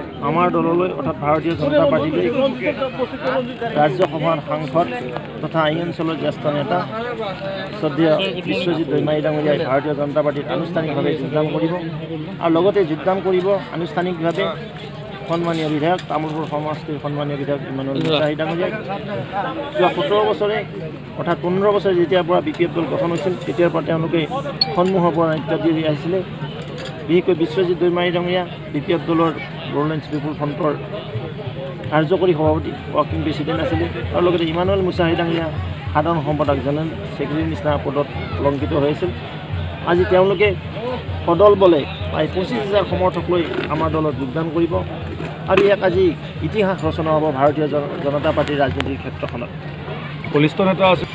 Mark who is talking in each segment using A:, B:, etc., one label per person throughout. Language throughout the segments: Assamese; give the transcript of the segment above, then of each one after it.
A: আমাৰ দললৈ অৰ্থাৎ ভাৰতীয় জনতা পাৰ্টিলৈ ৰাজ্যসভাৰ সাংসদ তথা এই অঞ্চলৰ জ্যেষ্ঠ নেতা শ্ৰদ্ধেয় বিশ্বজিৎ দৈমাৰী ডাঙৰীয়াই ভাৰতীয় জনতা পাৰ্টিত আনুষ্ঠানিকভাৱে যোগদান কৰিব আৰু লগতে যোগদান কৰিব আনুষ্ঠানিকভাৱে সন্মানীয় বিধায়ক তামোলপুৰ সমষ্টিৰ সন্মানীয় বিধায়ক ইমানুৱেল মুছাহাৰী ডাঙৰীয়াই যোৱা 17 বছৰে অৰ্থাৎ 15 বছৰ যেতিয়াৰ পৰা BPF দল গঠন হৈছিল তেতিয়াৰ পৰা তেওঁলোকে সন্মুখৰ পৰা নেতৃত্ব দি আহিছিলে বিশেষকৈ বিশ্বজিৎ দৈমাৰী ডাঙৰীয়া BPF দলৰ বড়োলেণ্ড পিপুল ফ্ৰণ্টৰ কাৰ্যকৰী সভাপতি ৱৰ্কিং প্ৰেচিডেণ্ট আছিলে আৰু লগতে ইমানুৱেল মুছাহাৰী ডাঙৰীয়া সাধাৰণ সম্পাদক জেনেৰেল ছেক্ৰেটাৰী নিচিনা পদত অলংকৃত হৈছিল আজি তেওঁলোকে সদল বলে প্ৰায় 25,000 সমৰ্থক লৈ আমাৰ দলত যোগদান কৰিব আৰু ইয়াক আজি ইতিহাস ৰচনা হ'ব ভাৰতীয় জনতা পাৰ্টিৰ ৰাজনীতিৰ ক্ষেত্ৰখনত
B: বলিষ্ঠ নেতা আছে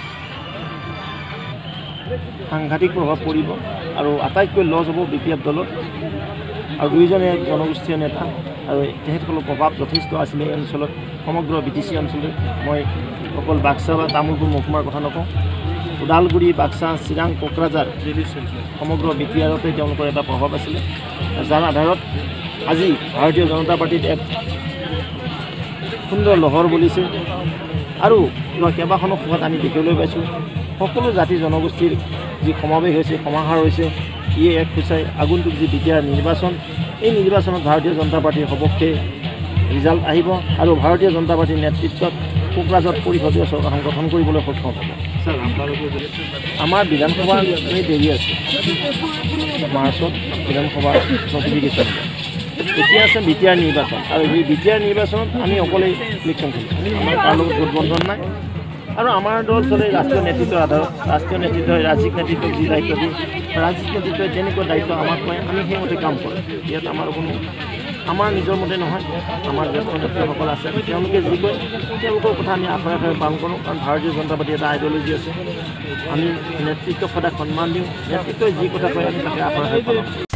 A: সাংঘাতিক প্ৰভাৱ পৰিব আৰু আটাইতকৈ লছ হ'ব BPF দলত আৰু দুইজনে জনগোষ্ঠীয় নেতা আৰু তেখেতসকলৰ প্ৰভাৱ যথেষ্ট আছিলে এই অঞ্চলত সমগ্ৰ BTC অঞ্চলত মই অকল বাক্সা বা তামোলপুৰ মহকুমাৰ কথা নকওঁ ওদালগুৰি বাক্সা চিৰাং কোকৰাঝাৰ সমগ্ৰ BTRতে তেওঁলোকৰ এটা প্ৰভাৱ আছিলে যাৰ আধাৰত আজি ভাৰতীয় জনতা পাৰ্টিত এক সুন্দৰ লহৰ বলিছে আৰু কেইবাখনো সভাত আমি দেখিবলৈ পাইছোঁ সকলো জাতি জনগোষ্ঠীৰ যি সমাৱেশ হৈছে সমাহাৰ হৈছে ইয়ে এক সূচাই আগন্তুক যি BTR নিৰ্বাচন এই নিৰ্বাচনত ভাৰতীয় জনতা পাৰ্টিৰ সপক্ষে ৰিজাল্ট আহিব আৰু ভাৰতীয় জনতা পাৰ্টিৰ নেতৃত্বত কোকৰাঝাৰত পৰিষদীয় চৰকাৰখন গঠন কৰিবলৈ সক্ষম হ'ব আমাৰ বিধানসভা দেৰি আছে মাৰ্চত বিধানসভাৰ নটিফিকেশ্যন এতিয়া আছে BTR নিৰ্বাচন আৰু এই BTR নিৰ্বাচনত আমি অকলেই ইলেকশ্যন কৰিছোঁ আমাৰ তাৰ লগত গোটবন্ধন নাই আৰু আমাৰ দল চলে ৰাষ্ট্ৰীয় নেতৃত্বৰ আধাৰত ৰাষ্ট্ৰীয় নেতৃত্বই ৰাজ্যিক নেতৃত্বক যি দায়িত্ব দিয়ে ৰাজ্যিক নেতৃত্বই যেনেকুৱা দায়িত্ব আমাক কয় আমি সেইমতে কাম কৰোঁ ইয়াত আমাৰ নিজৰ মতে নহয় আমাৰ জ্যেষ্ঠ নেতৃত্বসকল আছে তেওঁলোকে যি কয় তেওঁলোকৰ কথা আমি আখৰে আখৰে পালন কৰোঁ কাৰণ ভাৰতীয় জনতা পাৰ্টি এটা আইডিঅলজি আছে আমি নেতৃত্বক সদায় সন্মান দিওঁ নেতৃত্বই যি কথা কয় আমি তাকে আখৰে আখৰে পালন কৰোঁ